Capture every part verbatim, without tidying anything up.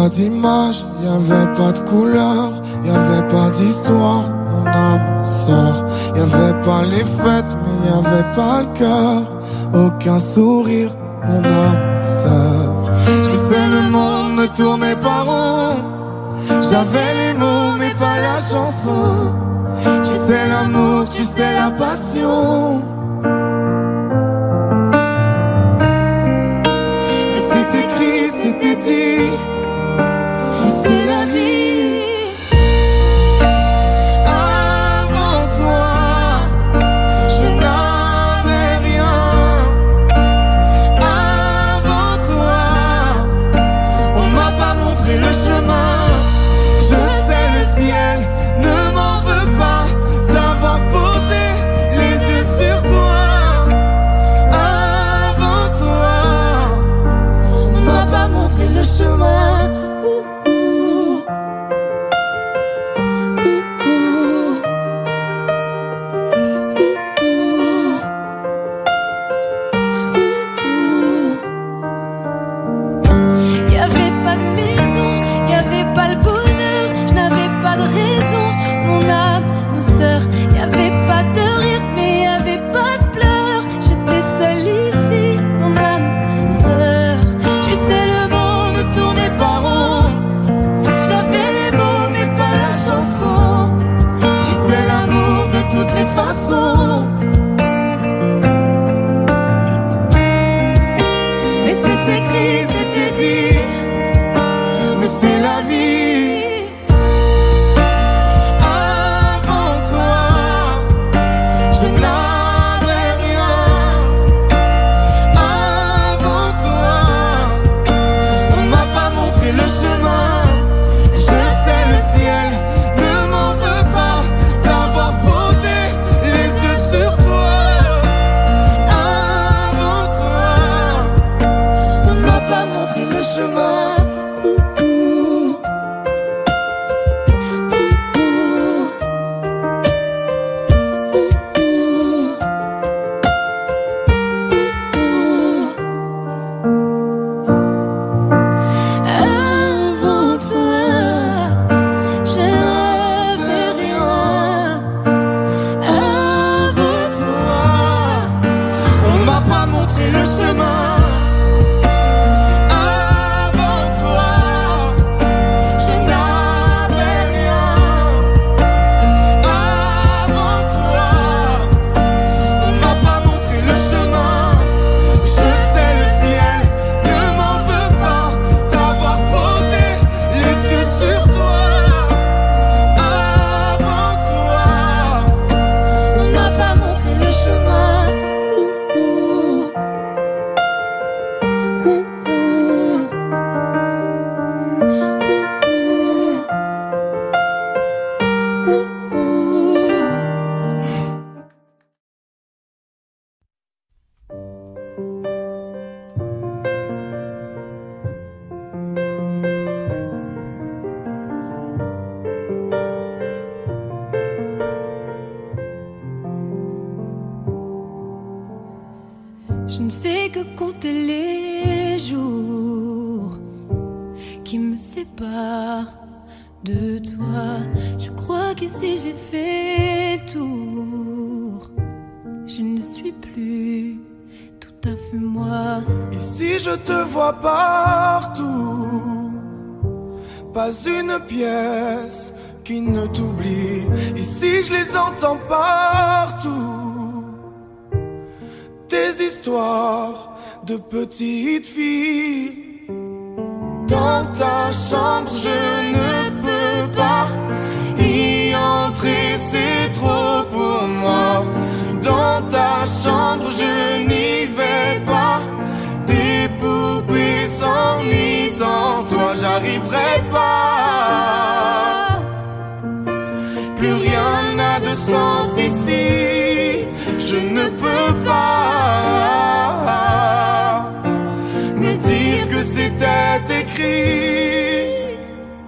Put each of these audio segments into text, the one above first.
pas d'image, y avait pas de couleur, y avait pas d'histoire, mon âme sœur. Y avait pas les fêtes, mais y avait pas le cœur. Aucun sourire, mon âme sœur. Tu sais, le monde ne tournait pas rond. J'avais les mots, mais pas la chanson. Tu sais l'amour, tu sais la passion. Mais c'est écrit, c'était dit, mais c'est la vie. Avant toi, je n'avais rien. Avant toi, on m'a pas montré le chemin. Je sais, le ciel ne m'en veut pas d'avoir posé les yeux sur toi. Avant toi, on m'a pas montré le chemin. Ouh, ouh. Ouh, ouh. Y'avait pas de maison, y'avait pas le bonheur, je n'avais pas de raison, mon âme, mon sœur. Y'avait pas de rire, mais y'avait pas de pleurs. J'étais seule ici, mon âme, sœur. Tu sais, le monde ne tournait pas rond. J'avais les mots, mais pas la chanson. Tu sais, l'amour de toutes les façons. Mais c'est écrit, c'était dit, mais c'est la vie. Avant toi, je n'avais rien. Avant toi, on m'a pas montré le chemin. Je sais, le ciel ne m'en veut pas d'avoir posé les yeux sur toi. Avant toi, on m'a pas montré le chemin. Ouh, ouh. Avant toi, je n'avais rien. Avant toi, on m'a pas montré le chemin. Avant toi, je n'avais rien. Avant toi, on m'a pas montré le chemin. Je sais, le ciel ne m'en veut pas d'avoir posé les yeux sur toi. Avant toi, on m'a pas montré le chemin. Ouh, ouh. Ouh, ouh. Ouh, ouh. Ouh, ouh. Je ne fais que compter les jours qui me séparent de toi. Je crois qu'ici j'ai fait le tour. Je ne suis plus tout à fait moi. Ici je te vois partout, pas une pièce qui ne t'oublie. Ici je les entends partout. Tes histoires de petites filles. Dans ta chambre je ne peux pas y entrer, c'est trop pour moi. Dans ta chambre je n'y vais pas. Tes poupées s'ennuient sans toi, j'arriverai pas. Plus rien n'a de sens ici. Je ne peux pas me dire que c'était écrit.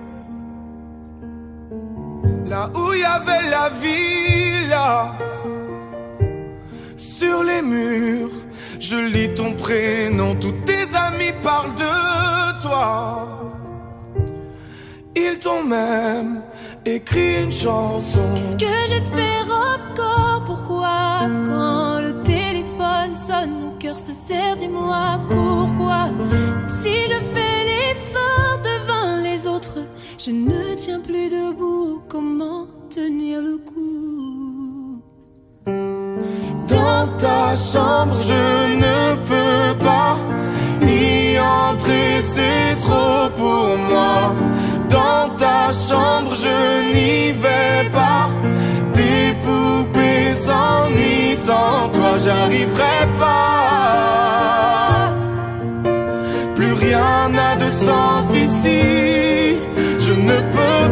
Là où il y avait la villa, sur les murs, je lis ton prénom. Tous tes amis parlent de toi. ils t'ont même écrit une chanson. Qu'est-ce que j'espère encore? Pourquoi quand le téléphone sonne, mon cœur se serre? Dis-moi pourquoi. Si je fais l'effort devant les autres, je ne tiens plus debout. Comment tenir le coup? Dans ta chambre je ne peux pas y entrer, c'est trop pour moi. Dans ta chambre je n'y vais pas. Tes poupées s'ennuient, sans toi j'arriverai pas. Plus rien n'a de sens ici, je ne peux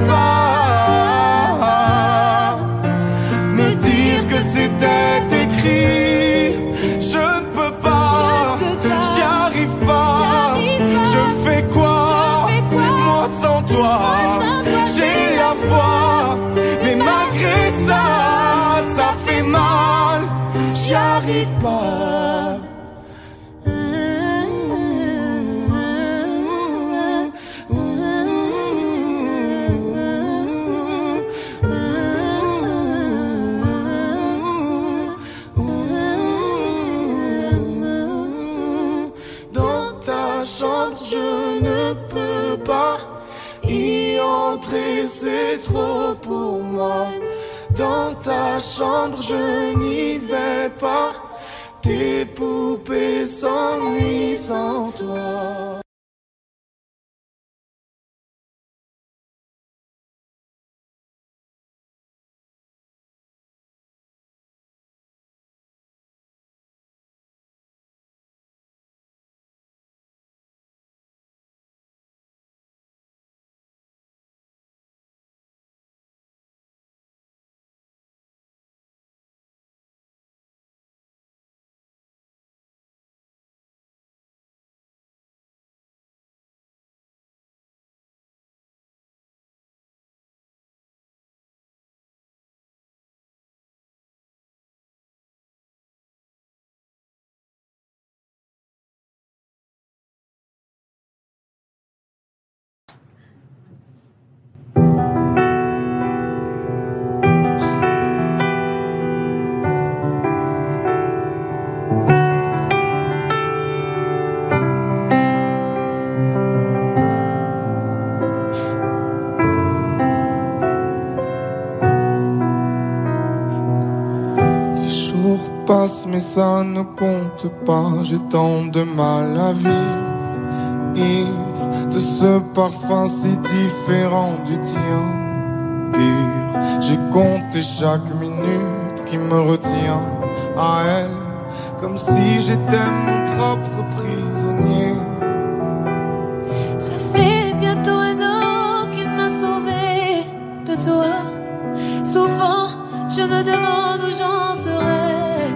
pas me dire que c'était écrit. Je ne peux pas, j'y arrive pas. Je fais quoi, moi sans toi? J'ai la foi, mais malgré ça, ça fait mal. J'y arrive pas. Je ne peux pas y entrer, c'est trop pour moi. Dans ta chambre je n'y vais pas. Tes poupées s'ennuient sans toi. Passe mais ça ne compte pas. J'ai tant de mal à vivre, ivre de ce parfum si différent du tien. Pire, j'ai compté chaque minute qui me retient à elle, comme si j'étais mon propre prisonnier. Ça fait bientôt un an qu'il m'a sauvé de toi. Souvent je me demande où j'en serais.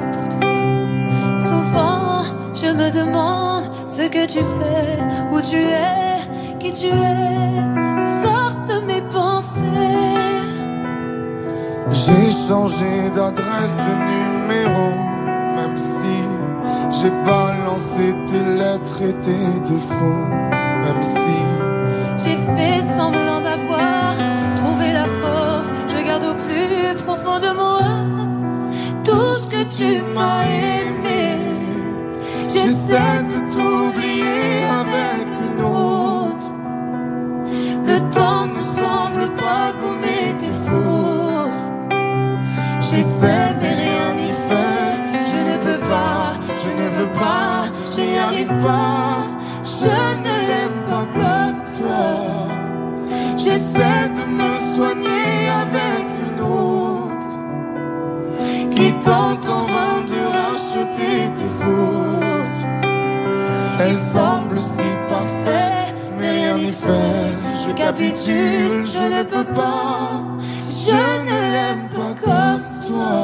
Je me demande ce que tu fais, où tu es, qui tu es. Sors de mes pensées. J'ai changé d'adresse, de numéro, même si j'ai balancé tes lettres et tes défauts. Même si j'ai fait semblant d'avoir trouvé la force, je garde au plus profond de moi tout ce que tu m'as aimé. J'essaie de t'oublier avec une autre. Le temps ne semble pas gommer tes fautes. J'essaie mais rien n'y fait. Je ne peux pas, je ne veux pas, je n'y arrive pas. Je ne l'aime pas comme toi. J'essaie de me soigner avec une autre qui tente en vain de racheter tes fautes. Elle semble si parfaite, mais rien n'y fait. Je capitule, je ne peux pas. Je ne l'aime pas comme toi.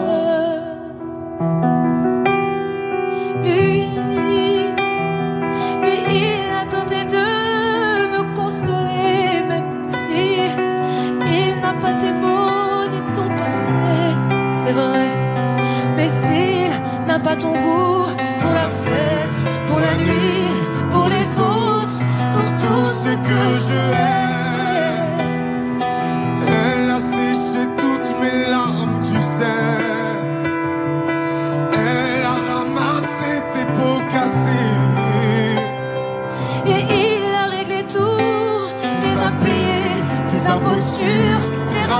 Lui, lui, il a tenté de me consoler, même si il n'a pas tes mots ni ton passé. C'est vrai, mais s'il n'a pas ton goût pour la fête, pour la nuit, pour les autres, pour tout ce que je hais.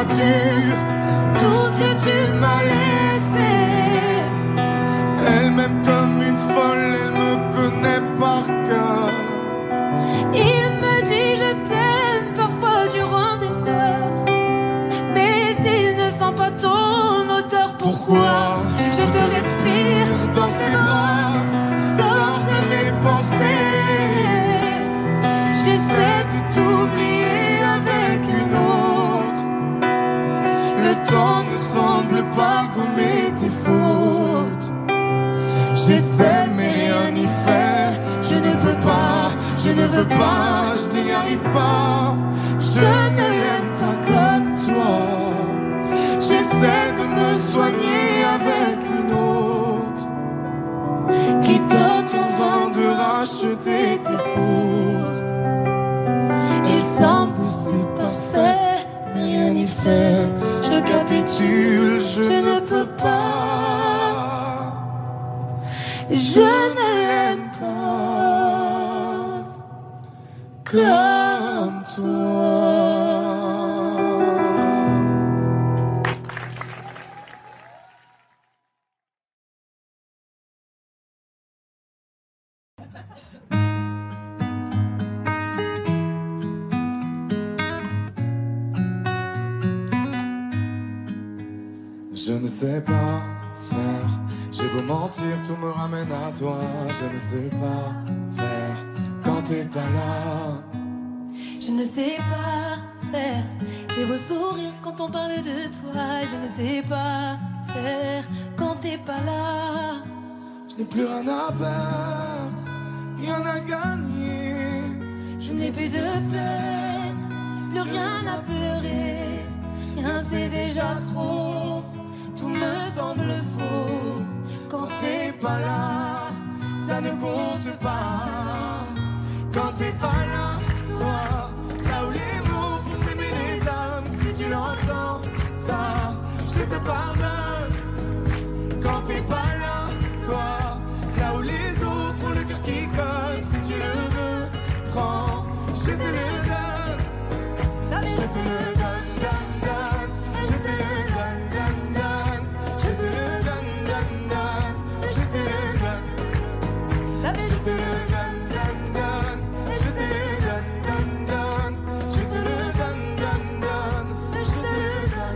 dur, tout ce que tu m'as laissé. Elle m'aime comme une folle, elle me connaît par cœur. Il me dit je t'aime parfois durant des heures, mais s'il ne sent pas ton odeur, pourquoi je te respire dans ses bras, sors de mes pensées. J'essaie de t'oublier avec une autre. Le temps ne semble pas gommer tes fautes. J'essaie mais rien n'y fait. Je ne peux pas, je ne veux pas, je n'y arrive pas. Je ne l'aime pas comme toi. J'essaie de me soigner avec une autre qui tente en vain de racheter tes fautes. Il semble si parfait, mais rien n'y fait. Je capitule, je, je ne peux pas. Je ne l'aime pas comme toi. Je ne sais pas faire, j'ai beau mentir, tout me ramène à toi. Je ne sais pas faire quand t'es pas là. Je ne sais pas faire, j'ai beau sourire quand on parle de toi. Je ne sais pas faire quand t'es pas là. Je n'ai plus rien à perdre, rien à gagner. Je n'ai plus de peine, plus rien à pleurer. Rien c'est déjà trop, tout me semble faux. Quand t'es pas là, ça ne compte pas. Quand t'es pas là, toi, là où les mots font s'aimer les âmes. Si tu l'entends, ça, je te pardonne. Quand t'es pas là, toi, là où les autres ont le cœur qui colle. Si tu le veux, prends, je te le donne. Je te le donne, donne, donne. Je te le donne, donne, donne. Je te le donne, donne, donne. Je te le donne. Je te le donne, donne, donne. Je te le donne, donne, donne. Je te le donne, donne, donne. Je te le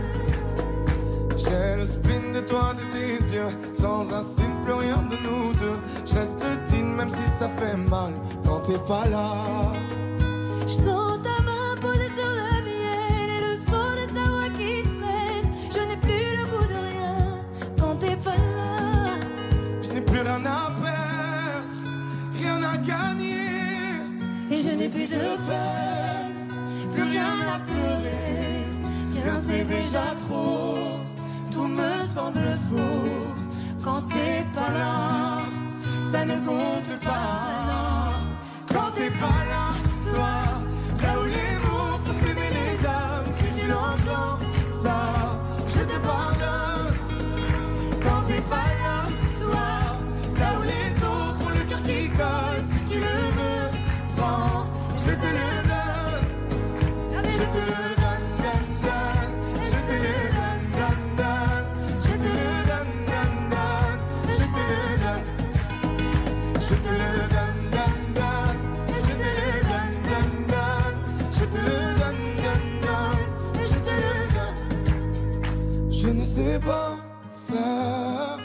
donne. J'ai le spleen de toi, de tes yeux. Sans un signe, plus rien de nous deux. Je reste digne même si ça fait mal quand t'es pas là. Je sens ta main posée sur le miel et le son de ta voix qui traîne. Je n'ai plus le goût de rien quand t'es pas là. Je n'ai plus rien à perdre, rien à gagner. Et je n'ai plus de peine, plus rien à pleurer. Rien c'est déjà trop, tout me semble faux. Quand t'es pas là, ça ne compte pas. Quand t'es pas là, toi, là où les mots font s'aimer les âmes. Si tu l'entends, ça, je te pardonne. Quand t'es pas là, toi, là où les autres ont le cœur qui colle. Si tu le veux, prends, je te le donne. Je te le donne, donne, donne. Je te le donne, donne, donne. Je te le donne, donne, donne. Je te le donne. Je te le donne, donne, donne. Je te le donne, donne, donne. Je te le donne, donne, donne. Je te le donne. Je ne sais pas faire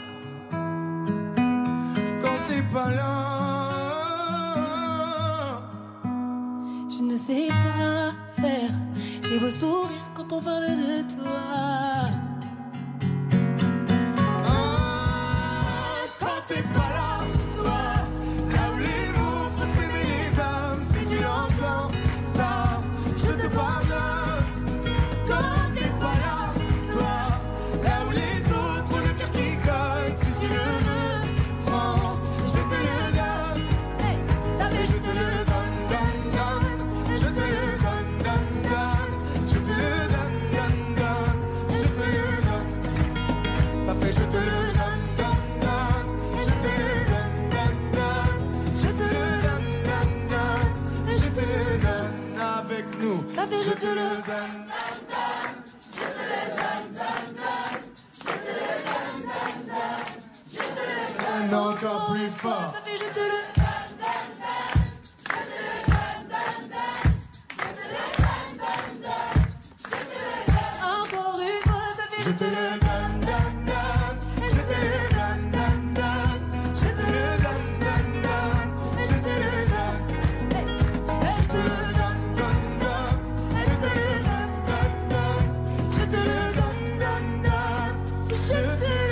quand t'es pas là. Je ne sais pas faire, j'ai beau sourire quand on parle de toi. Ah, quand t'es pas là, toi, là où les mots font s'aimer les âmes. Si tu l'entends, ça, je te pardonne. Quand t'es pas là, toi, là où les autres ont le cœur qui colle. Si tu le veux, prends, je te le donne. Hey, ça fait Je te le donne, donne, donne. Je te le donne, donne, donne. Je te le donne, donne, donne. Je te le donne. Ça fait je te le donne, donne, donne. Je te le donne, donne, donne. Je te le donne, donne, donne. Je te le donne avec nous. Ça fait je te le donne. donne encore plus fort. Ça fait je te le encore une fois, ça fait Je te le donne, donne, donne. Je te le donne, donne, donne. Je te le donne, donne, donne. Je te le donne. Je te le donne, donne, donne. Je te le donne, donne, donne. Je te le donne, donne, donne. Je te le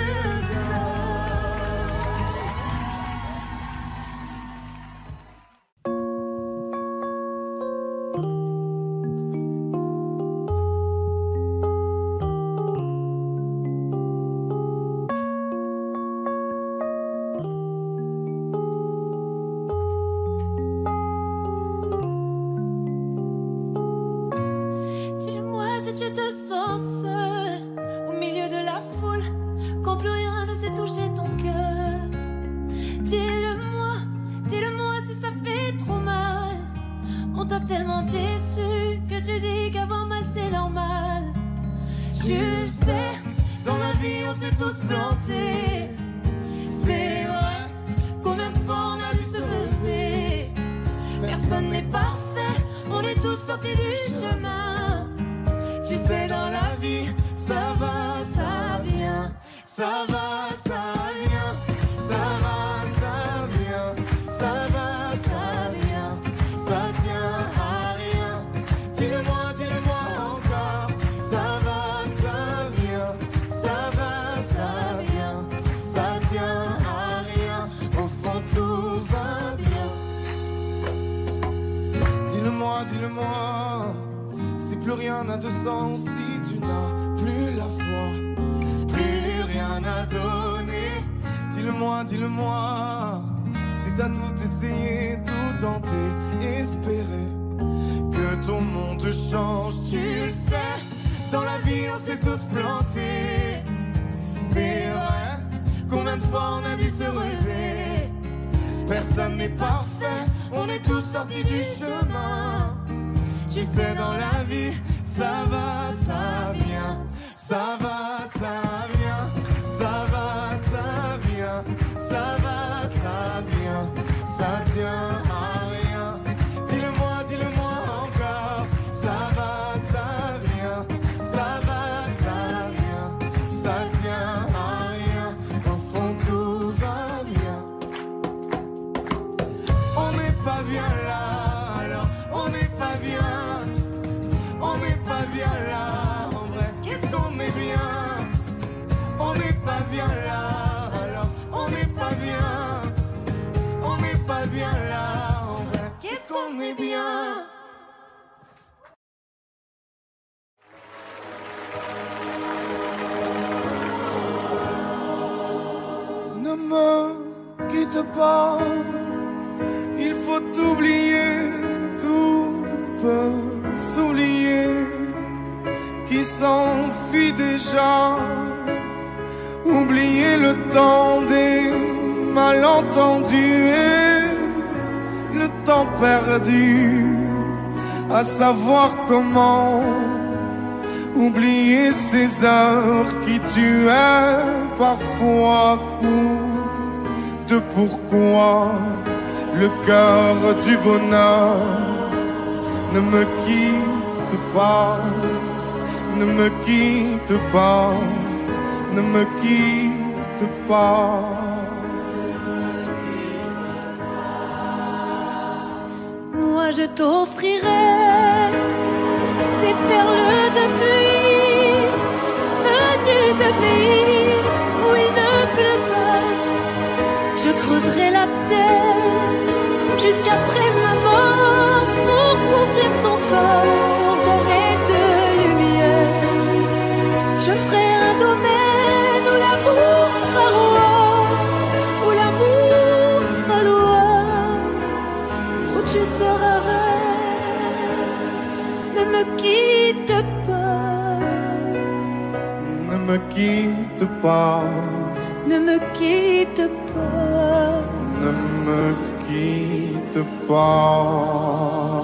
Dis-le-moi si tu te sens seul au milieu de la foule, quand plus rien ne sait toucher ton cœur. Dis-le-moi, dis-le-moi si ça fait trop mal. On t'a tellement déçu que tu dis qu'avoir mal c'est normal. Tu le sais, dans la vie on s'est tous plantés. C'est vrai, combien de fois on a dû se relever. Personne n'est parfait, on est tous sortis du chemin. Tu sais, dans la vie, ça va, ça vient. Ça va, ça vient. Ça va, ça vient. Ça va, ça vient. Ça tient à rien. Dis-le-moi, dis-le-moi encore. Ça va, ça vient. Ça va, ça vient. Ça tient à rien. Au fond, tout va bien. Dis-le-moi, dis-le-moi. Si plus rien n'a de sens, si tu n'as plus la foi, plus rien à donner. Dis-le-moi, dis-le-moi. Si t'as tout essayé, tout tenté, espéré que ton monde change, tu le sais. Dans la vie, on s'est tous plantés. C'est vrai, combien de fois on a dû se relever. Personne n'est parfait, on est tous sortis du chemin. Tu sais, dans la vie, ça va, ça vient. Ça va, ça vient. Ça va, ça vient. Ça va, ça vient. Ça tient à rien. Dis-le-moi, dis-le-moi encore. Ça va, ça vient. Ça va, ça vient. Ça tient à rien. Au fond, tout va bien. On n'est pas bien là, alors on n'est pas bien. On n'est pas bien là, en vrai, qu'est-ce qu'on est bien. On n'est pas bien là, alors on n'est pas bien. On n'est pas bien là, en vrai, qu'est-ce qu'on est bien. Ne me quitte pas, il faut oublier, tout peut s'oublier, qui s'enfuit déjà. Oublier le temps des malentendus et le temps perdu, à savoir comment oublier ces heures qui tuaient parfois coup de pourquoi le cœur du bonheur. Ne me quitte pas, ne me quitte pas, ne me quitte pas. Moi je t'offrirai des perles de pluie venues de pays où il ne pleut pas. Je creuserai la terre jusqu'après ma mort pour couvrir ton corps doré de lumière. Je ferai un domaine où l'amour sera roi, où l'amour sera loi, où tu seras reine. Ne me quitte pas, ne me quitte pas, ne me quitte pas, ne me quitte pas.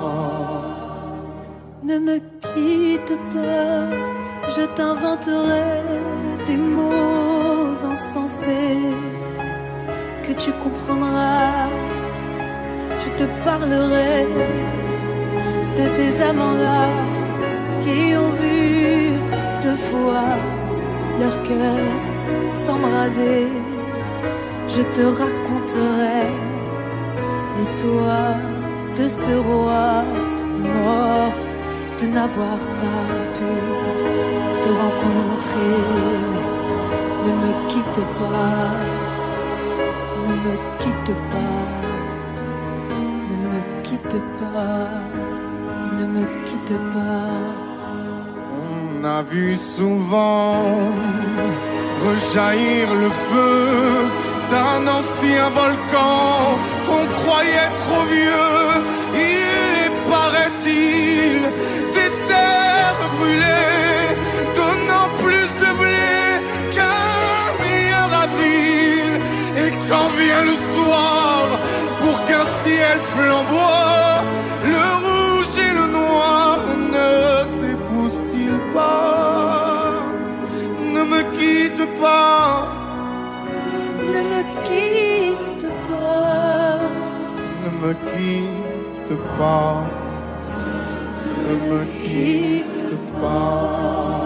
Ne me quitte pas, je t'inventerai des mots insensés que tu comprendras. Je te parlerai de ces amants-là qui ont vu deux fois leur cœur s'embraser. Je te raconterai l'histoire de ce roi mort de n'avoir pas pu te rencontrer. Ne me quitte pas, ne me quitte pas, ne me quitte pas, ne me quitte pas. On a vu souvent rejaillir le feu d'un ancien volcan qu'on croyait trop vieux. Il est, paraît-il, des terres brûlées, donnant plus de blé qu'un meilleur avril. Et quand vient le soir, pour qu'un ciel flamboie, le rouge et le noir ne s'épousent-ils pas? Ne me quitte pas, ne me quitte pas, ne me quitte pas, ne me quitte pas,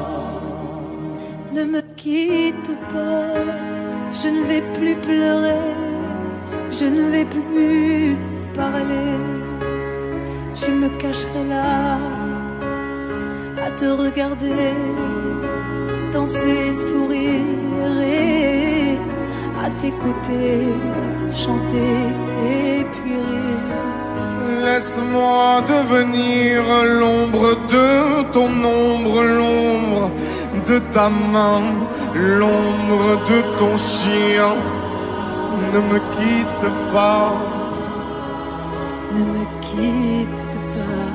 ne me quitte pas. Je ne vais plus pleurer, je ne vais plus parler. Je me cacherai là à te regarder, danser, sourire et à tes côtés chanter et puis rire. Laisse-moi devenir l'ombre de ton ombre, l'ombre de ta main, l'ombre de ton chien. Ne me quitte pas, ne me quitte pas,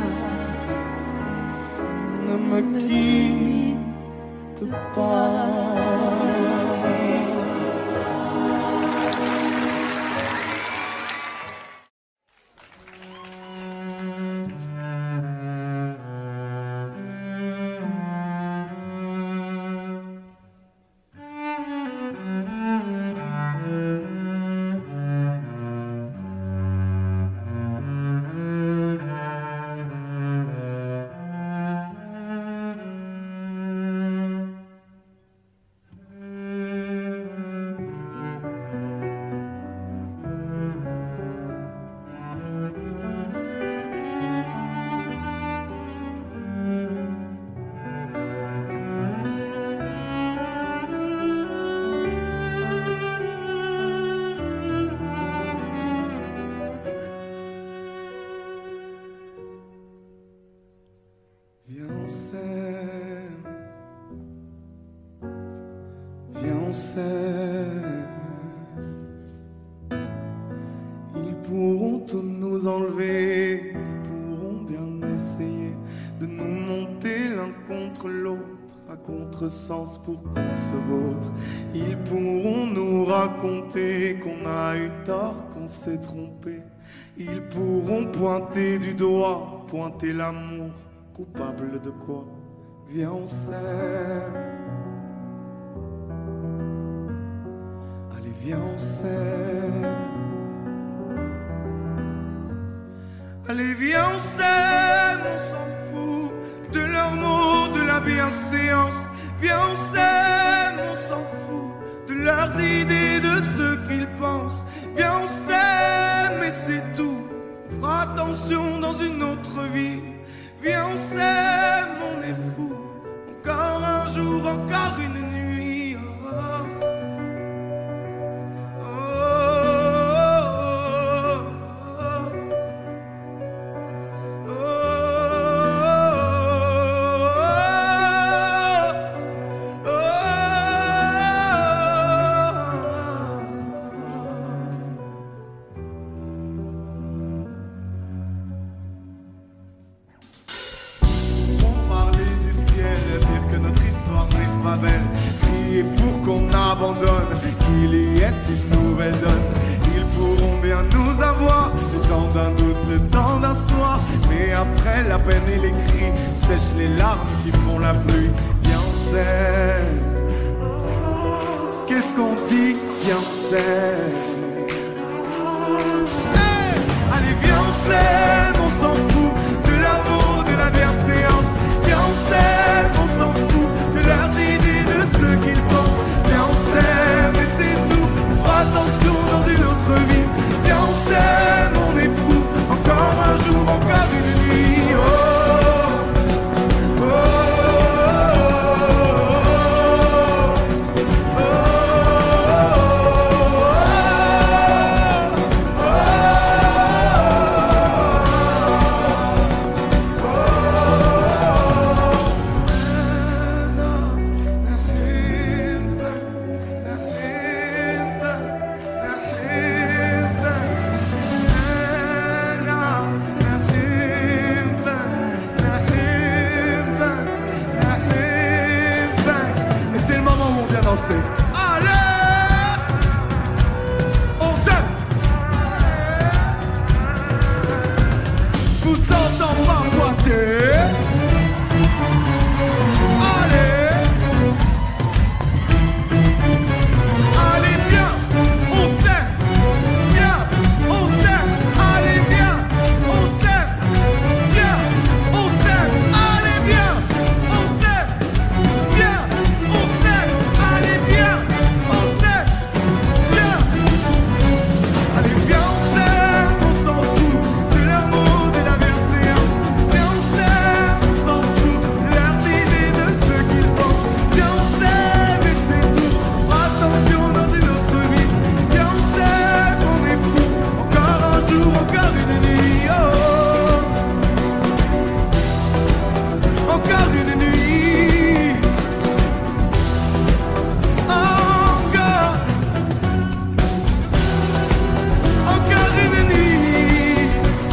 ne me quitte pas. Ils pourront tout nous enlever, ils pourront bien essayer de nous monter l'un contre l'autre à contresens pour qu'on se vautre. Ils pourront nous raconter qu'on a eu tort, qu'on s'est trompé. Ils pourront pointer du doigt, pointer l'amour, coupable de quoi? Viens, on s'aime. Allez, viens, on s'aime. Allez, viens, on s'aime, on s'en fout de leurs mots, de la bienséance. Viens, on s'aime, on s'en fout de leurs idées, de ce qu'ils pensent. Viens, on s'aime et c'est tout. On fera attention dans une autre vie. Viens, on s'aime, on est fou. Encore un jour, encore une nuit. Oh, oh, oh, oh, oh, belle, prier pour qu'on abandonne, qu'il y ait une nouvelle donne. Ils pourront bien nous avoir, le temps d'un doute, le temps d'un soir, mais après la peine et les cris sèchent les larmes qui font la pluie. Viens, on s'aime. Qu'est-ce qu'on dit? Viens, on s'aime. Hey, allez viens on s'aime, on s'en fout de l'amour, de la bienséance. Viens on s'aime, on s'en fout de leurs idées, de ce qu'ils pensent. Viens on s'aime et c'est tout, on fera attention dans une autre vie. Viens on s'aime, on est fou, encore un jour, encore une nuit. Oh, oh, oh, oh, oh, et c'est le moment où on vient danser. Allez, on tape. Je vous entends pas boiter. Allez, allez viens, on s'aime. Viens, on s'aime. Allez viens, on s'aime. Viens, on s'aime. Allez viens, on s'aime. Viens, on s'aime. Allez viens, on s'aime. Viens, allez viens, on s'aime. On s'en fout de l'amour, de la bienséance. Viens, on s'aime, on s'en fout de leurs idées, de ce qu'ils pensent. Viens, on s'aime et c'est tout. Attention dans une autre vie. Viens, on s'aime, on est fou. Encore un jour, encore une nuit. Oh, encore une nuit. Encore, encore une nuit.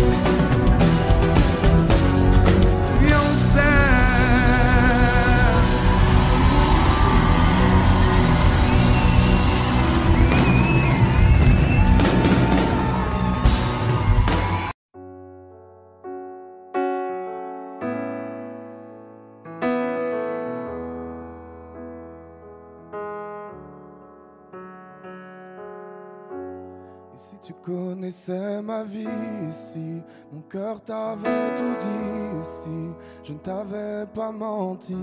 Viens, on s'aime. Et si tu connaissais ma vie ici, mon cœur t'avait tout dit ici, je ne t'avais pas menti.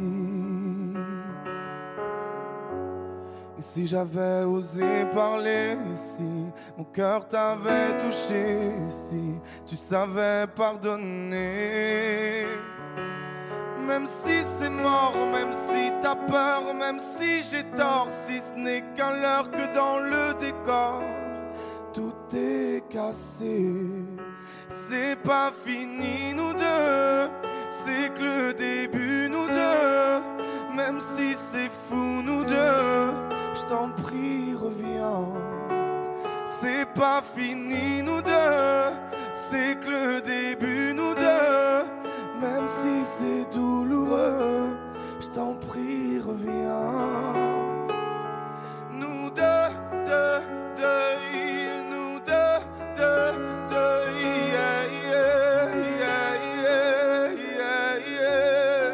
Et si j'avais osé parler ici, mon cœur t'avait touché ici, tu savais pardonner. Même si c'est mort, même si t'as peur, même si j'ai tort, si ce n'est qu'un leurre que dans le décor, tout est cassé. C'est pas fini nous deux, c'est que le début nous deux. Même si c'est fou nous deux, je t'en prie reviens. C'est pas fini nous deux, c'est que le début nous deux. Même si c'est douloureux, je t'en prie reviens. Nous deux, deux, deux, nous deux, deux, deux, yeah, yeah, yeah, yeah, yeah.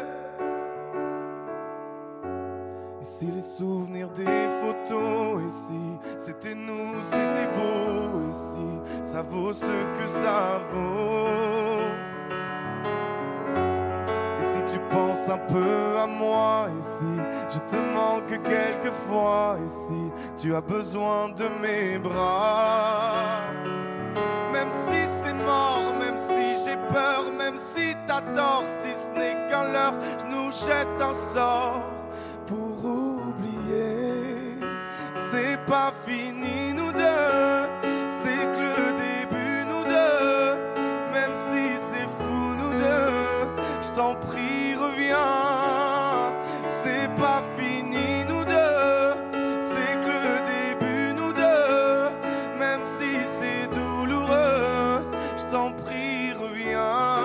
Et si les souvenirs des photos ici, c'était nous, c'était beau ici, ça vaut ce que ça vaut. Tu penses un peu à moi ici, je te manque quelquefois ici, tu as besoin de mes bras. Même si c'est mort, même si j'ai peur, même si t'as tort, si ce n'est qu'un leurre, je nous jette un sort pour oublier. C'est pas fini nous deux, c'est que le début nous deux. Même si c'est fou nous deux, je t'en prie reviens. C'est pas fini nous deux, c'est que le début nous deux. Même si c'est douloureux, je t'en prie reviens.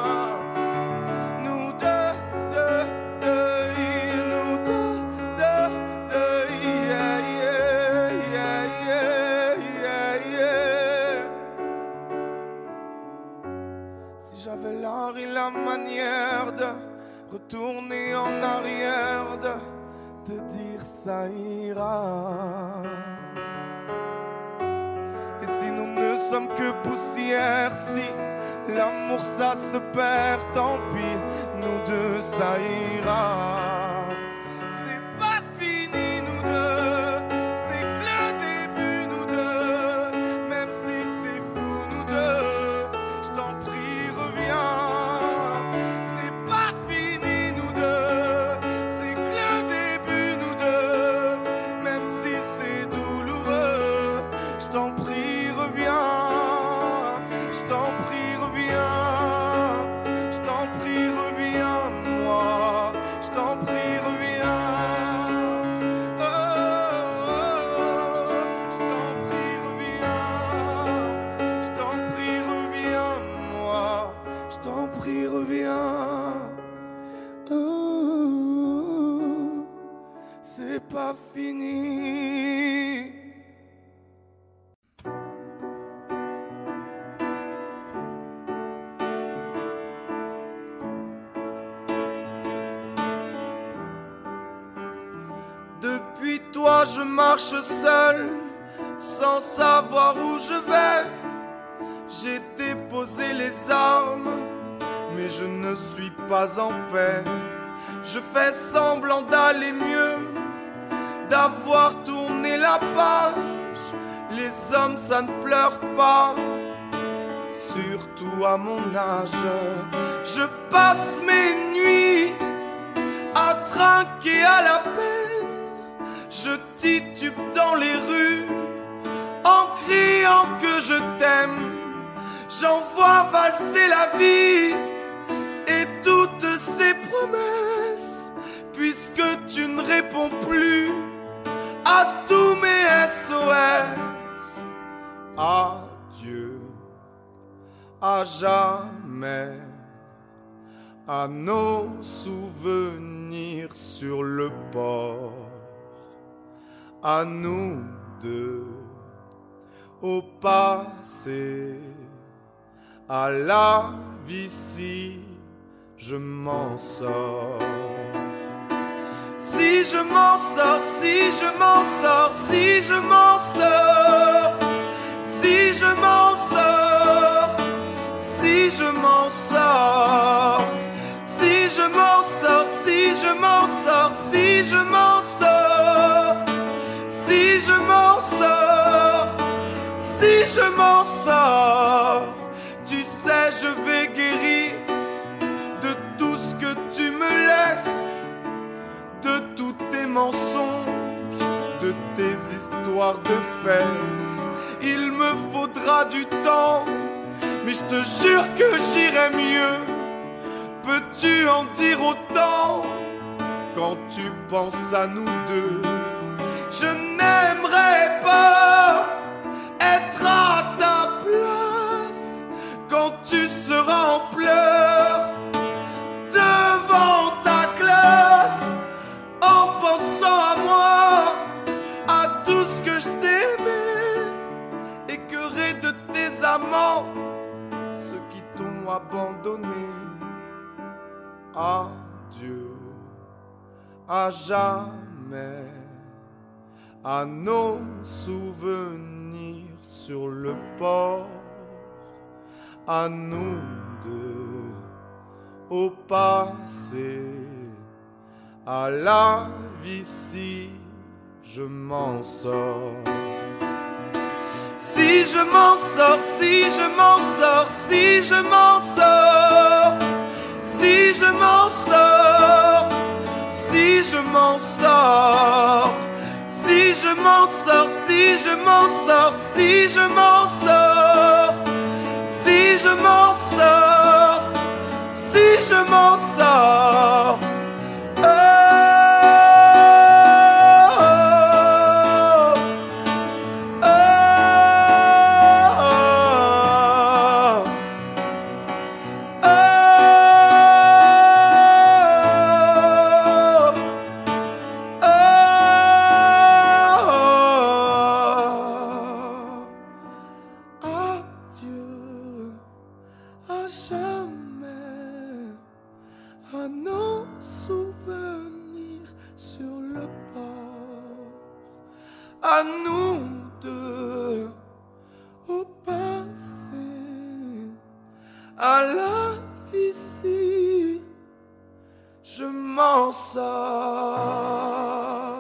Nous deux, deux, deux, nous deux, deux, deux, yeah, yeah, yeah, yeah, yeah, yeah. Si j'avais l'art et la manière de retourner en arrière, de te dire ça ira. Et si nous ne sommes que poussière. Si l'amour ça se perd, tant pis, nous deux ça ira. C'est pas fini nous deux, c'est que le début nous deux. Même si c'est fou nous deux, je t'en prie reviens. C'est pas fini nous deux, c'est que le début nous deux. Même si c'est douloureux, je t'en prie reviens. Je t'en prie reviens. Je t'en prie reviens moi. Je t'en prie reviens. Oh, oh, oh. Je t'en prie reviens. Je t'en prie reviens moi. Je t'en prie reviens. Oh, c'est pas fini. Depuis toi je marche seul, sans savoir où je vais. J'ai déposé les armes, mais je ne suis pas en paix. Je fais semblant d'aller mieux, d'avoir tourné la page. Les hommes ça ne pleure pas, surtout à mon âge. Je passe mes nuits à trinquer à la peine. Je titube dans les rues en criant que je t'aime. J'envoie valser la vie et toutes ses promesses, puisque tu ne réponds plus à tous mes S O S. Adieu à jamais, à nos souvenirs sur le port, à nous deux, au passé, à la vie si je m'en sors. Si je m'en sors, si je m'en sors, si je m'en sors, si je m'en sors, si je m'en sors, si je m'en sors, si je m'en sors, si je m'en sors, si je m'en sors, si je m'en sors, tu sais je vais guérir de tout ce que tu me laisses, de tous tes mensonges, de tes histoires de fesses. Il me faudra du temps, mais je te jure que j'irai mieux. Peux-tu en dire autant quand tu penses à nous deux? Je n'aimerais pas être à ta place quand tu seras en pleurs devant ta classe, en pensant à moi, à tout ce que je t'aimais, écœuré de tes amants, ceux qui t'ont abandonné. Adieu à jamais, à nos souvenirs sur le port, à nous deux, au passé, à la vie si je m'en sors. Si je m'en sors, si je m'en sors, si je m'en sors, si je m'en sors, si je m'en sors, si je m'en sors, si je m'en sors, si je m'en sors, si je m'en sors, si je m'en sors. Oh, oh, oh, oh, adieu à jamais, à nos à la vie ici, je m'en sors.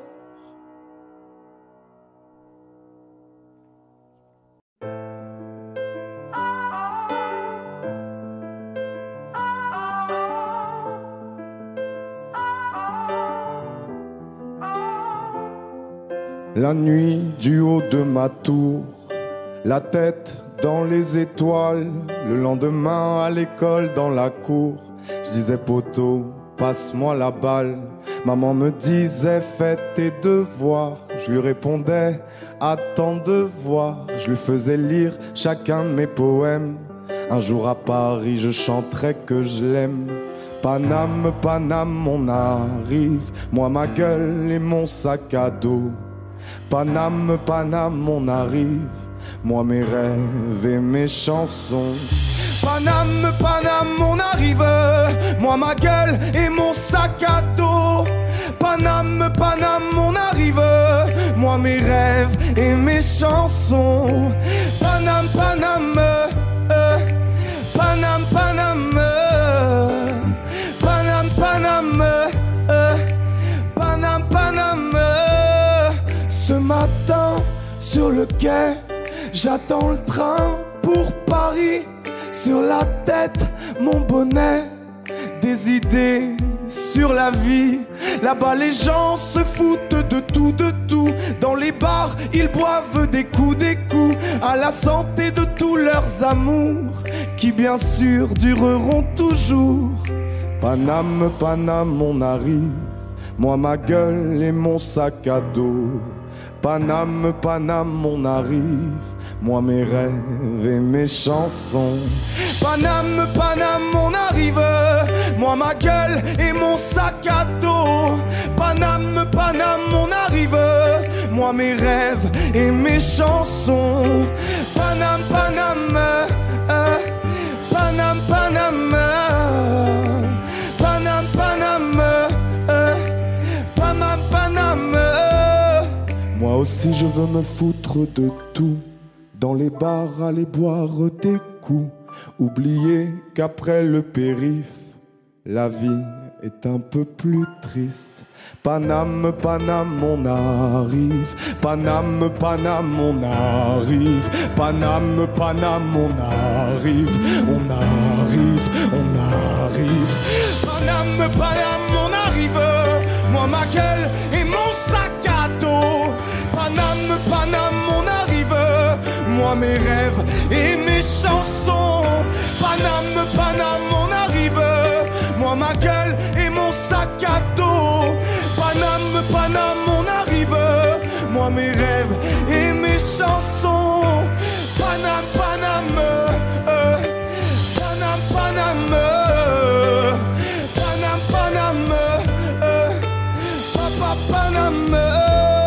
La nuit du haut de ma tour, la tête dans les étoiles, le lendemain à l'école dans la cour, je disais poteau, passe-moi la balle. Maman me disait fais tes devoirs, je lui répondais attends de voir. Je lui faisais lire chacun de mes poèmes. Un jour à Paris je chanterai que je l'aime. Paname, Paname, on arrive, moi ma gueule et mon sac à dos. Paname, Paname, on arrive, moi mes rêves et mes chansons. Paname, Paname, on arrive, moi ma gueule et mon sac à dos. Paname, Paname, on arrive, moi mes rêves et mes chansons. Paname, Paname, euh, Paname, Paname, euh, Paname, Paname, euh, Paname, Paname. Ce matin, sur le quai, j'attends le train pour Paris. Sur la tête, mon bonnet, des idées sur la vie. Là-bas, les gens se foutent de tout, de tout. Dans les bars, ils boivent des coups, des coups. À la santé de tous leurs amours, qui bien sûr dureront toujours. Paname, Paname, on arrive, moi ma gueule et mon sac à dos. Paname, Paname, on arrive, moi mes rêves et mes chansons. Paname, Paname, on arrive, moi ma gueule et mon sac à dos. Paname, Paname, on arrive, moi mes rêves et mes chansons. Paname, Paname, euh, Paname, Paname, euh, Paname, Paname, euh, Paname, Paname. Moi aussi je veux me foutre de tout, dans les bars aller boire des coups, oublier qu'après le périph', la vie est un peu plus triste. Paname, Paname, on arrive, Paname, Paname, on arrive, Paname, Paname, on arrive, on arrive, on arrive. Paname, Paname, on arrive, moi ma gueule et mon sac à dos. Paname, Paname, on arrive, moi mes rêves et mes chansons. Paname, Paname, on arrive, moi ma gueule et mon sac à dos. Paname, Paname, on arrive, moi mes rêves et mes chansons. Paname, Paname, euh, Paname, Paname, euh, Paname, Paname, euh, Papa, Paname. Euh.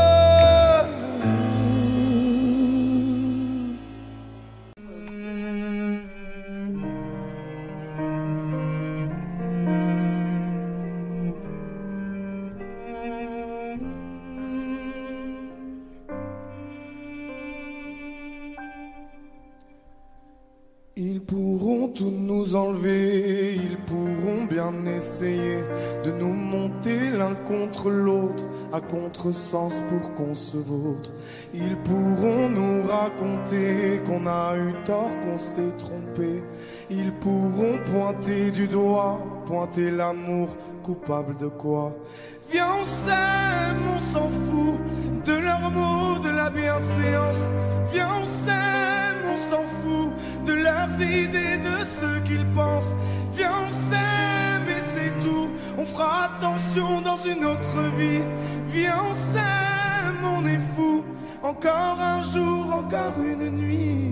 Ils pourront tout nous enlever, ils pourront bien essayer de nous monter l'un contre l'autre, à contresens pour qu'on se vautre. Ils pourront nous raconter qu'on a eu tort, qu'on s'est trompé. Ils pourront pointer du doigt, pointer l'amour, coupable de quoi? Viens on s'aime, on s'en fout de leurs mots, de la bienséance. Viens on s'aime, on s'en fout de leurs idées, de ce qu'ils pensent. Viens on s'aime et c'est tout, on fera attention dans une autre vie. Viens on s'aime, on est fou, encore un jour, encore une nuit.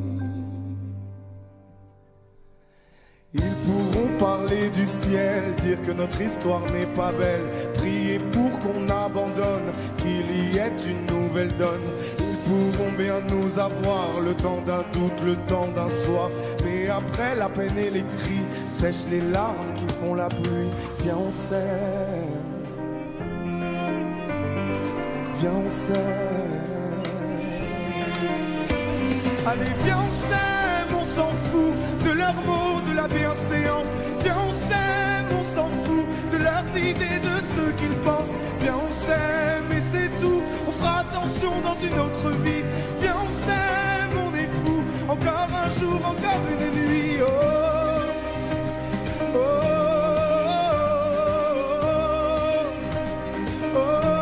Ils pourront parler du ciel, dire que notre histoire n'est pas belle, prier pour qu'on abandonne, qu'il y ait une nouvelle donne. Ils pourront bien nous avoir, le temps d'un doute, le temps d'un soir, mais après la peine et les cris sèchent les larmes qui font la pluie. Viens on s'aime, viens on s'aime, allez viens on s'aime, on s'en fout fout de leurs mots, de la bienséance. Viens, on s'aime, on s'en fout de leurs idées, de ce qu'ils pensent. Viens, on s'aime et c'est tout. On fera attention dans une autre vie. Viens, on s'aime, on est fou. Encore un jour, encore une nuit. Oh, oh, oh, oh,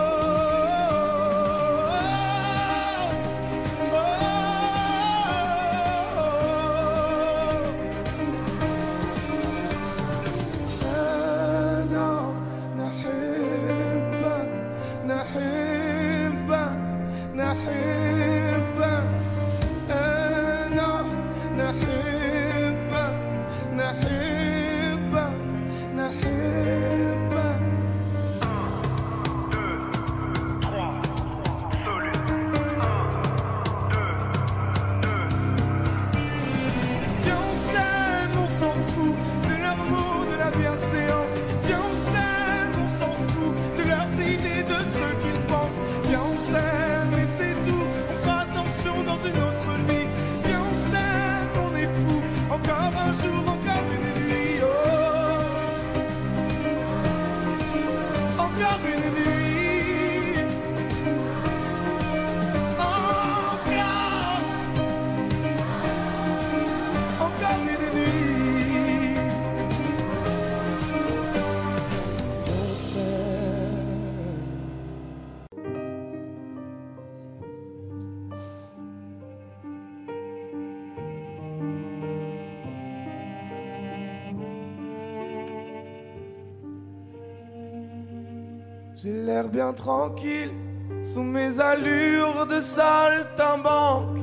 j'ai l'air bien tranquille sous mes allures de saltimbanque.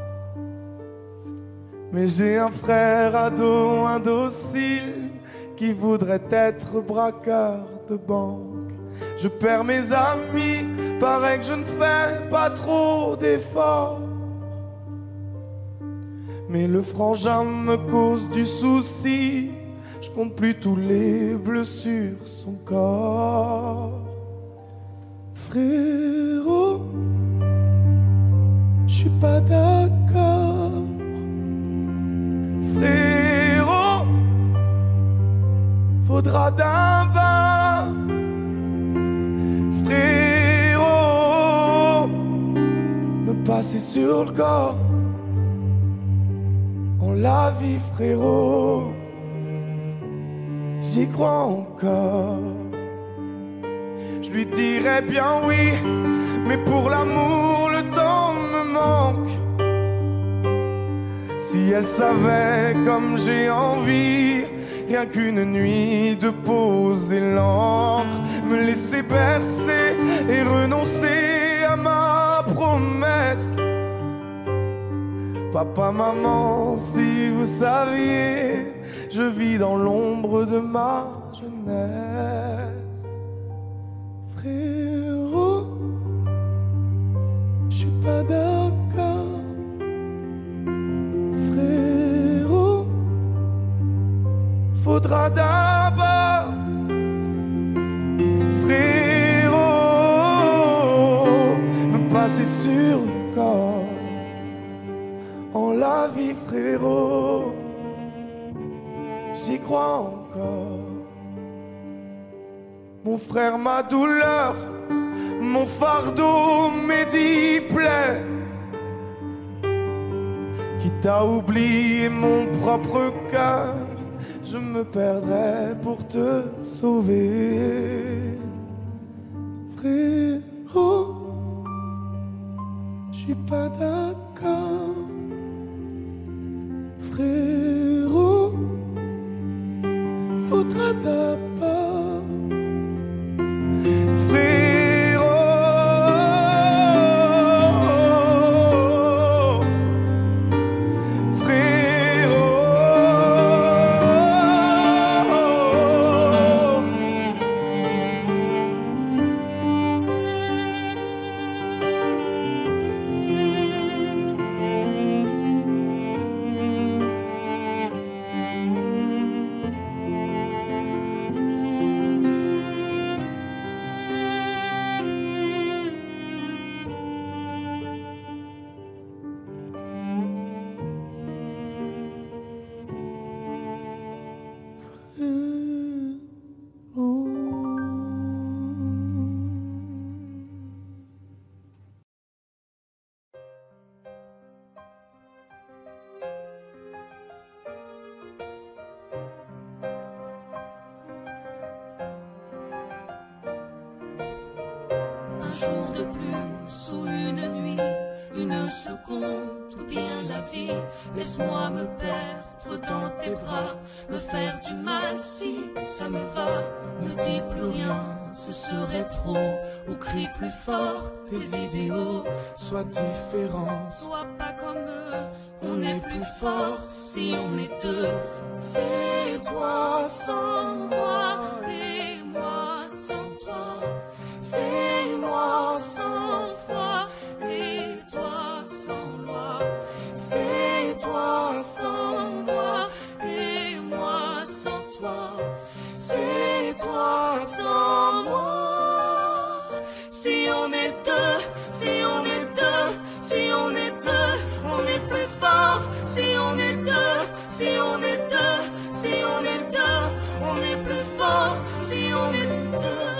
Mais j'ai un frère ado indocile qui voudrait être braqueur de banque. Je perds mes amis, paraît que je ne fais pas trop d'efforts. Mais le frangin me cause du souci, je compte plus tous les bleus sur son corps. Frérot, je suis pas d'accord. Frérot, faudra d'un bain. Frérot, me passer sur le corps. On la vit, frérot, j'y crois encore. Je lui dirais bien oui, mais pour l'amour le temps me manque. Si elle savait comme j'ai envie, rien qu'une nuit de poser l'encre, me laisser bercer et renoncer à ma promesse. Papa, maman, si vous saviez, je vis dans l'ombre de ma jeunesse. Frérot, je suis pas d'accord. Frérot, faudra d'abord. Frérot, me passer sur le corps. En la vie, frérot, j'y crois encore. Mon frère, ma douleur, mon fardeau, mes dix plaies. Quitte à oublier mon propre cœur, je me perdrais pour te sauver. Frérot, je suis pas d'accord. Frérot, faudra d'abord. Frérot, frérot, jour de plus ou une nuit, une seconde ou bien la vie. Laisse-moi me perdre dans tes bras, me faire du mal si ça me va. Ne dis plus rien, ce serait trop, ou crie plus fort tes idéaux. Sois différent, sois pas comme eux. On est plus fort si on est deux. C'est toi sans moi et moi sans toi. C'est moi sans foi et toi sans loi. C'est toi sans moi et moi sans toi. C'est toi sans moi. Si on est deux, si on est deux, si on est deux, on est plus fort. Si on est deux, si on est deux, si on est deux, on est plus fort. Si on est deux.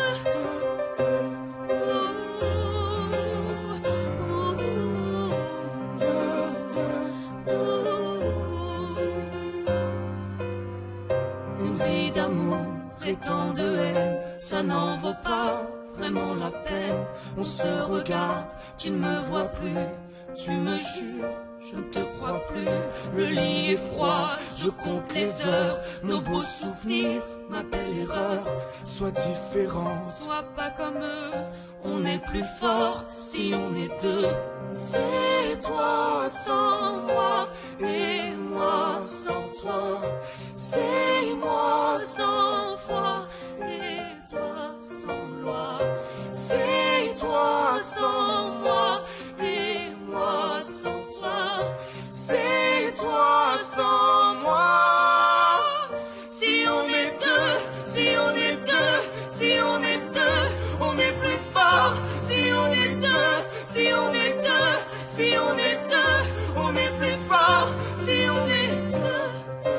Et tant de haine, ça n'en vaut pas vraiment la peine. On se regarde, tu ne me vois plus, tu me jures, je ne te crois plus. Le lit est froid, je compte les heures, nos beaux souvenirs, ma belle erreur. sois différent, sois pas comme eux, on est plus fort si on est deux. C'est toi sans moi et moi sans toi. C'est moi sans foi et toi sans loi. C'est toi sans moi et moi sans toi. C'est toi sans moi. Si on est deux, si on est deux, si on est deux, on est plus fort. Si on est deux, si on est deux, si on est deux, on est plus fort. Si on est deux.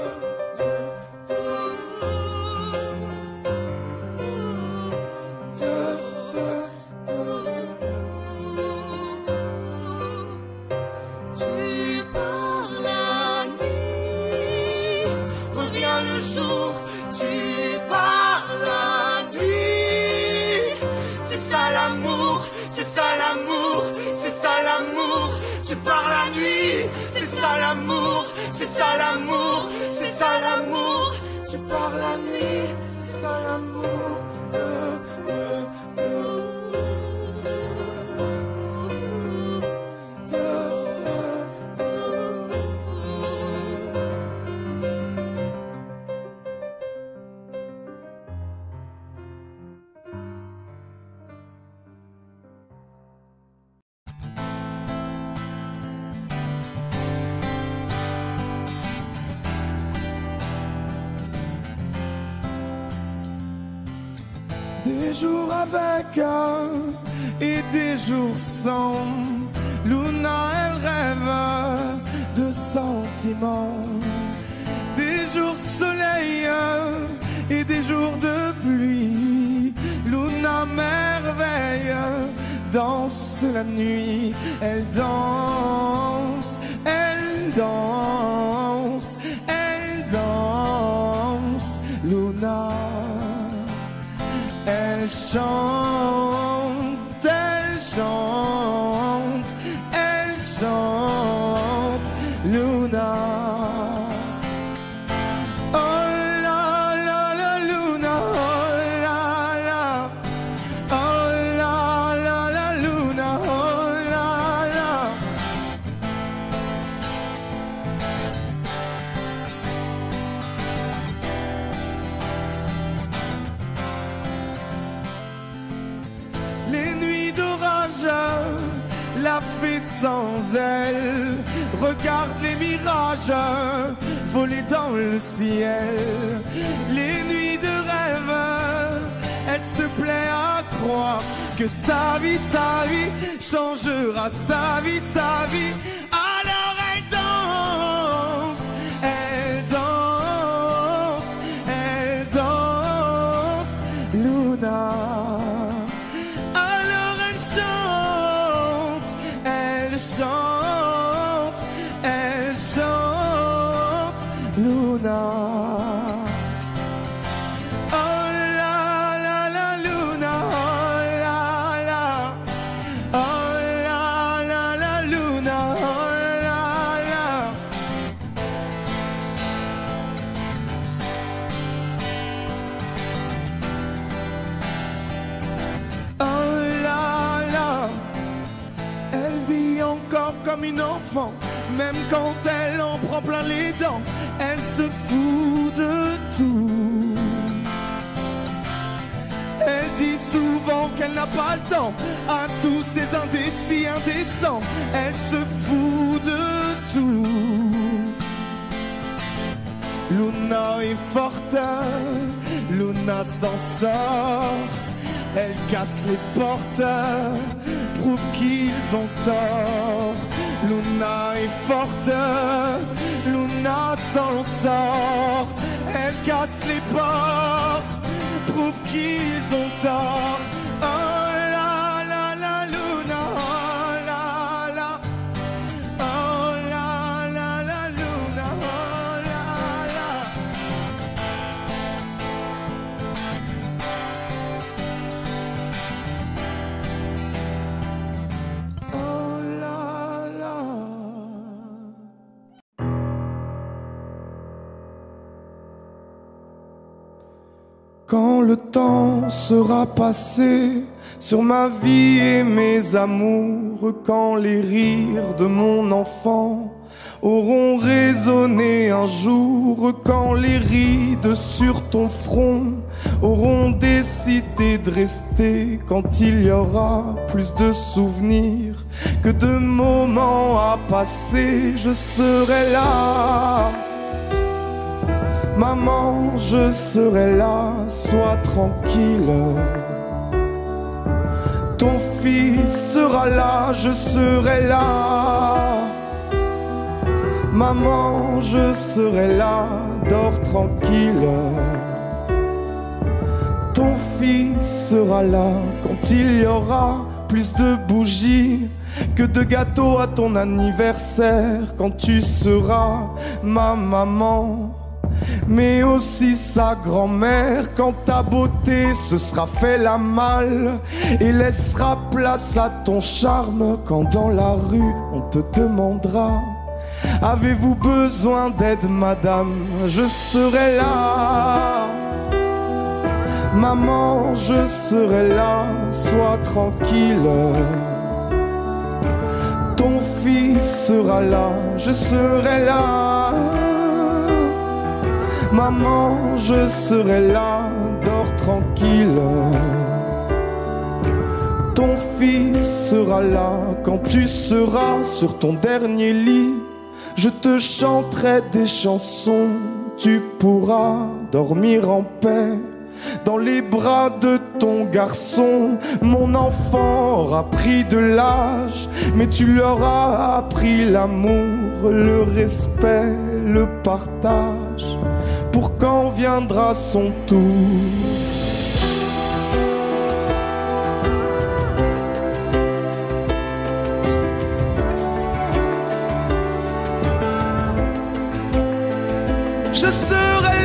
Tu pars la nuit, reviens le jour. Tu pars la nuit. C'est ça l'amour, c'est ça l'amour, c'est ça l'amour. Tu pars la nuit, c'est ça l'amour, c'est ça l'amour, c'est ça l'amour. Tu pars la nuit, c'est ça l'amour. Euh, euh, euh. des jours avec un et des jours sans. Luna, elle rêve de sentiments, des jours soleil et des jours de pluie. Luna merveille danse la nuit, elle danse, elle danse, elle danse. Luna, elle chante, elle chante, elle chante. Luna. La fée sans elle, regarde les mirages voler dans le ciel. Les nuits de rêve, elle se plaît à croire que sa vie, sa vie changera, sa vie, sa vie. Alors elle danse, elle danse, elle danse, Luna. Chante, elle chante, Luna. Oh la la la Luna, oh la la, enfant. Même quand elle en prend plein les dents, elle se fout de tout. Elle dit souvent qu'elle n'a pas le temps à tous ces indécis indécents. Elle se fout de tout. Luna est forte, Luna s'en sort. Elle casse les portes, prouve qu'ils ont tort. Luna est forte, Luna s'en sort. Elle casse les portes, prouve qu'ils ont tort. Oh la la la Luna, oh la la. Oh la la la Luna, oh la la. Oh la la. Quand le temps sera passé sur ma vie et mes amours, quand les rires de mon enfant auront résonné un jour, quand les rides sur ton front auront décidé de rester, quand il y aura plus de souvenirs que de moments à passer, je serai là. Maman, je serai là, sois tranquille. Ton fils sera là, je serai là. Maman, je serai là, dors tranquille. Ton fils sera là quand il y aura plus de bougies que de gâteaux à ton anniversaire, quand tu seras ma maman, mais aussi sa grand-mère, quand ta beauté se sera fait la malle et laissera place à ton charme, quand dans la rue on te demandera: avez-vous besoin d'aide, madame? Je serai là. Maman, je serai là, sois tranquille. Ton fils sera là, je serai là. Maman, je serai là, dors tranquille. Ton fils sera là quand tu seras sur ton dernier lit. Je te chanterai des chansons, tu pourras dormir en paix dans les bras de ton garçon. Mon enfant aura pris de l'âge, mais tu lui auras appris l'amour, le respect, le partage, pour quand viendra son tour. Je serai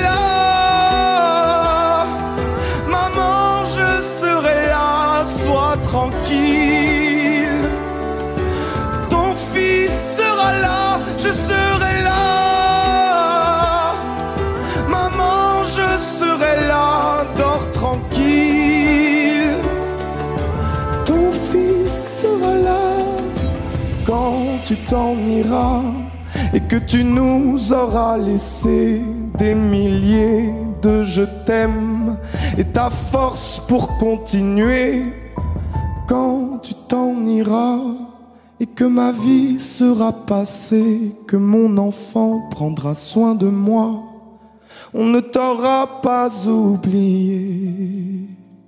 là, maman, je serai là, sois tranquille. Ton fils sera là, je serai là. Maman, je serai là, dors tranquille. Ton fils sera là quand tu t'en iras et que tu nous auras laissé des milliers de je t'aime et ta force pour continuer. Quand tu t'en iras et que ma vie sera passée, que mon enfant prendra soin de moi, on ne t'aura pas oublié.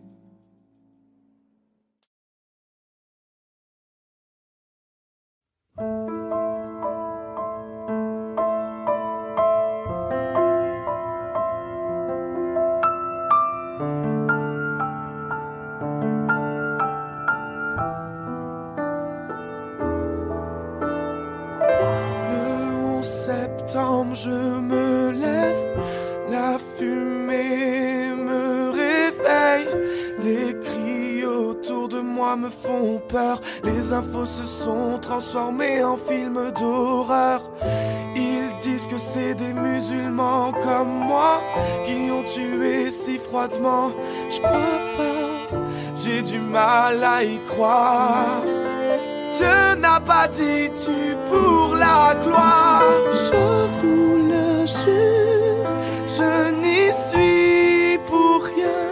Septembre, je me lève, la fumée me réveille, les cris autour de moi me font peur, les infos se sont transformées en films d'horreur. Ils disent que c'est des musulmans comme moi qui ont tué si froidement. Je crois pas, j'ai du mal à y croire. Dieu n'a pas dit tu pour la gloire. Je vous le jure, je n'y suis pour rien.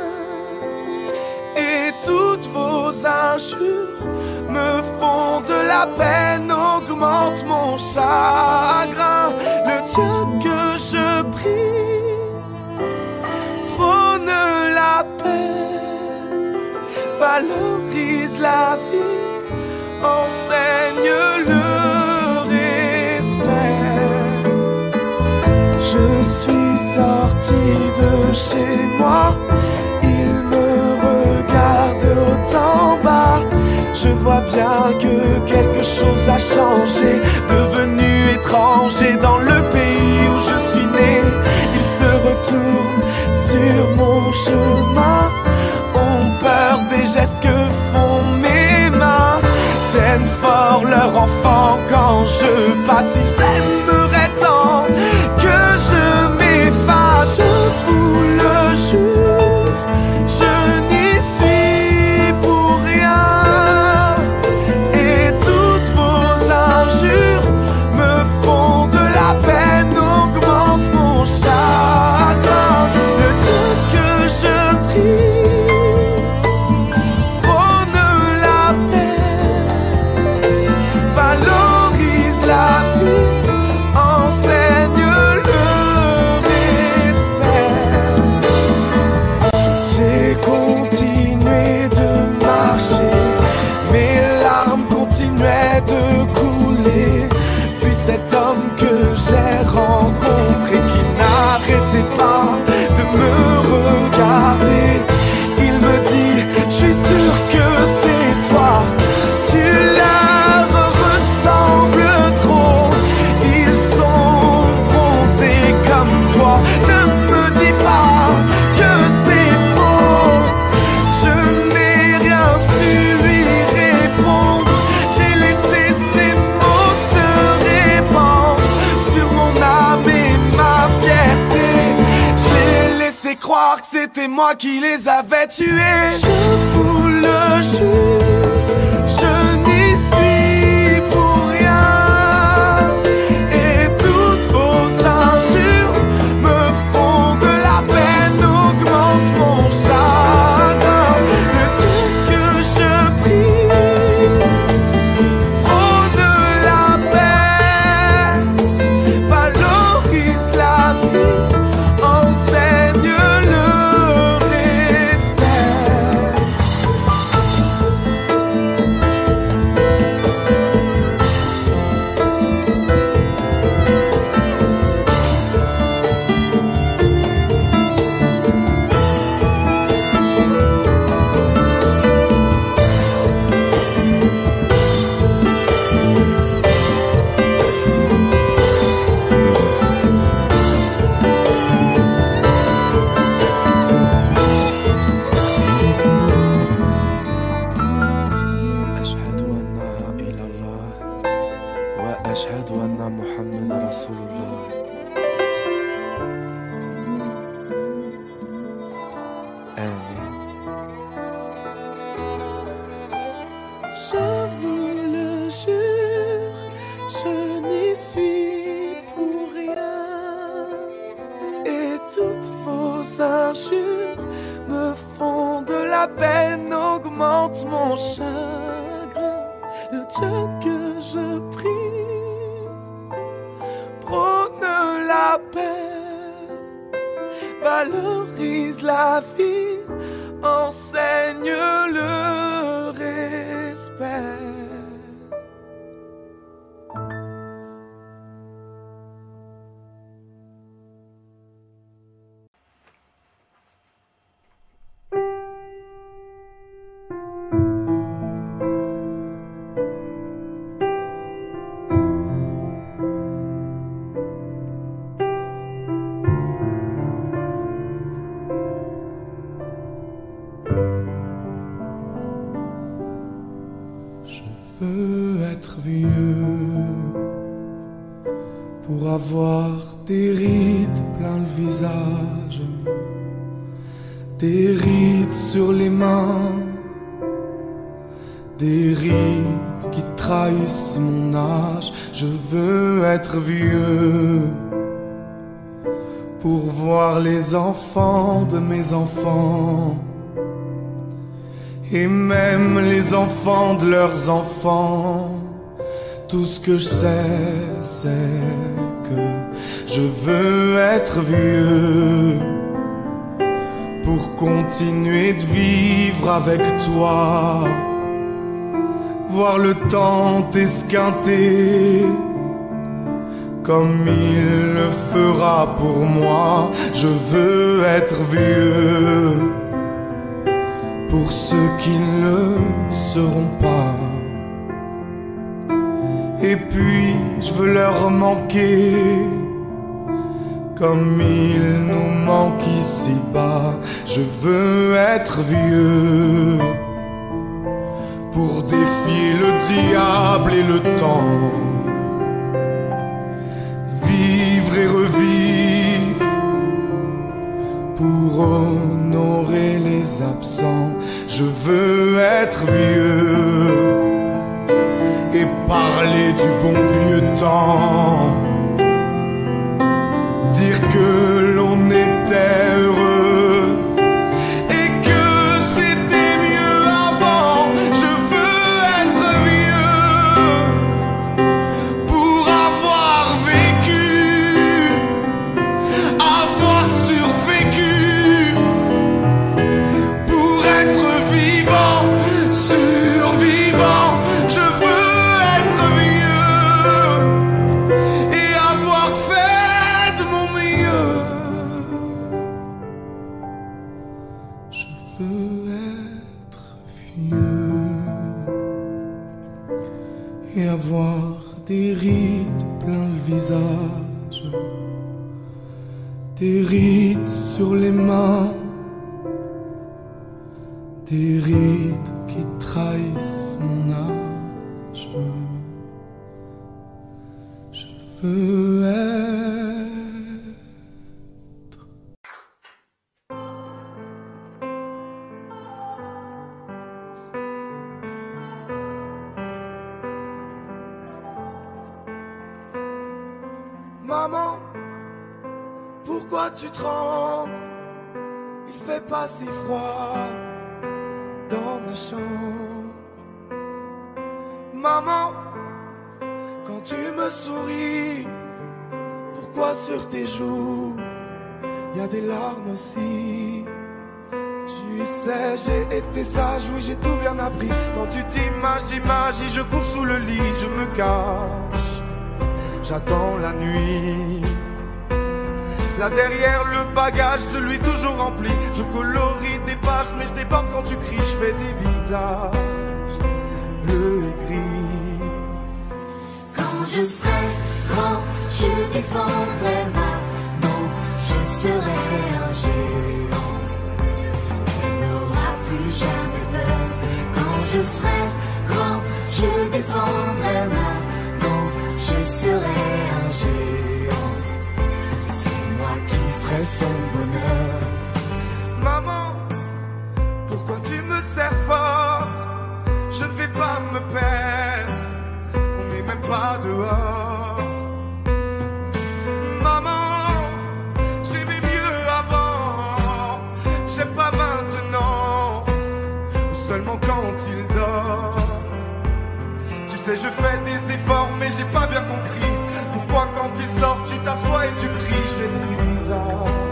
Et toutes vos injures me font de la peine, augmentent mon chagrin. Le Dieu que je prie prône la paix, valorise la vie, enseigne le respect. Je suis sorti de chez moi, il me regarde haut en bas. Je vois bien que quelque chose a changé, devenu étranger dans le pays où je suis né. Il se retourne sur mon chemin, ont peur des gestes que font mes mains. Tiennent fort leur enfant quand je passe, ils aimeraient tant que je m'efface. Je vous le jure, je n'y suis pour rien. Et toutes vos injures me font de la peine, augmentent mon chagrin. Le Dieu que je prie prône la paix, valorise la vie, enseigne le respect. J'ai continué de marcher, mes larmes continuaient de couler. Puis cet homme que j'ai rencontré, qui n'arrêtait pas de me regarder, il me dit, je suis sûr que c'est toi. Tu leur ressembles trop, ils sont bronzés comme toi. Ne me dis pas que c'est faux, je n'ai rien su lui répondre. J'ai laissé ces mots se répandre sur mon âme et ma fierté. Je l'ai laissé croire que c'était moi qui les avais tués. Je vous le jure, je n'y suis pour rien. Et toutes vos injures me font de la peine, augmentent mon chagrin. Le Dieu que je prie prône la paix, valorise la vie, enseigne le respect. أشهد أن لا إله إلا الله وأشهد أن محمد رسول الله. آمين. Je vous le jure, je n'y suis pour rien. Et toutes vos injures me font de la peine, augmentent mon chagrin. Le Dieu que je prie prône la paix, valorise la vie, enseigne le respect. Je veux être vieux pour avoir des rides plein le visage, des rides sur les mains, des rides qui trahissent mon âge. Je veux être vieux pour voir les enfants de mes enfants, et même les enfants de leurs enfants. Tout ce que je sais, c'est que je veux être vieux pour continuer de vivre avec toi, voir le temps t'esquinter comme il le fera pour moi. Je veux être vieux pour ceux qui ne le seront pas. Et puis je veux leur manquer comme il nous manque ici-bas. Je veux être vieux pour défier le diable et le temps, vivre et revivre pour honorer les absents. Je veux être vieux et parler du bon vieux temps, dire que l'on était heureux et que c'était mieux avant. Je veux être vieux pour avoir vécu, avoir survécu, pour être vivant, survivant. Je veux et avoir des rides plein le visage, des rides sur les mains, des rides qui trahissent mon âge. Je veux être Maman, pourquoi tu trembles? Il fait pas si froid dans ma chambre. Maman, quand tu me souris, pourquoi sur tes joues y a des larmes aussi? Tu sais, j'ai été sage, oui j'ai tout bien appris. Quand tu t'imagines, j'imagine, je cours sous le lit, je me cache. J'attends la nuit. Là derrière le bagage, celui toujours rempli. Je colorie des pages, mais je déborde quand tu cries. Je fais des visages bleus et gris. Quand je serai grand, je défendrai ma main. Je serai un géant. Il n'aura plus jamais peur. Quand je serai grand, je défendrai ma main. Je serai un géant, c'est moi qui ferai son bonheur. Maman, pourquoi tu me serres fort? Je ne vais pas me perdre, on n'est même pas dehors. Maman, j'aimais mieux avant, j'aime pas maintenant, ou seulement quand il dort. Tu sais, je fais des efforts, mais j'ai pas bien compris pourquoi quand il sort, tu t'assois et tu pries. Je fais des visages.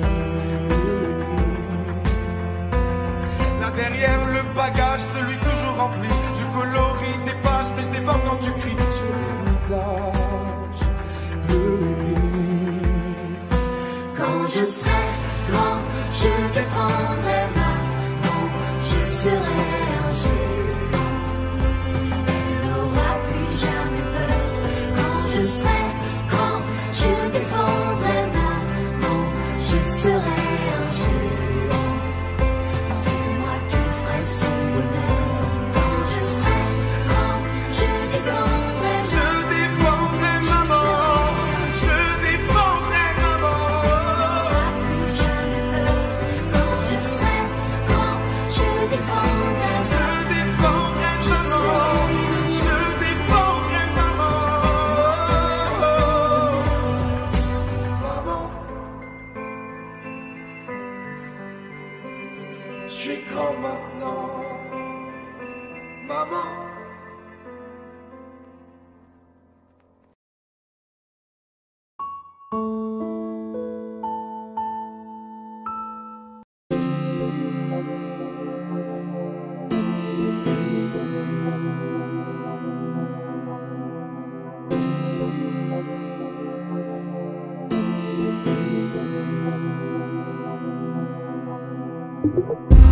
Là derrière le bagage, celui toujours rempli. Je colorie des pages, mais je déborde quand tu cries. Je fais des visages bleus et gris. Quand je serai grand, je défendrai ma main. Je serai un géant. Je serai grand, je défendrai ma main. Je serai un géant. C'est moi qui ferai son bonheur. Quand je serai grand, je défendrai ma main. Je défendrai maman. Je défendrai maman. Plus jamais peur. Quand je serai Thank you.